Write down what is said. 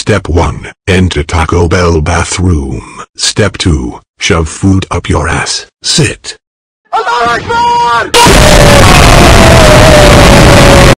Step 1. Enter Taco Bell bathroom. Step 2. Shove food up your ass. Sit. Allah Akbar!